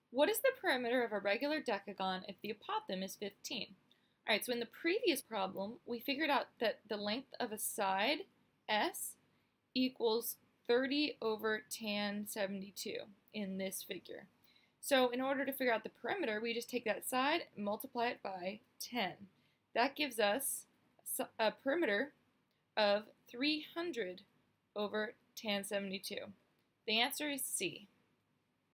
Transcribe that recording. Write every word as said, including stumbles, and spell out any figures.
What is the perimeter of a regular decagon if the apothegm is fifteen? All right, so in the previous problem, we figured out that the length of a side, S, equals thirty over tan seventy-two in this figure. So in order to figure out the perimeter, we just take that side, multiply it by ten. That gives us a perimeter of three hundred over tan seventy-two. The answer is C.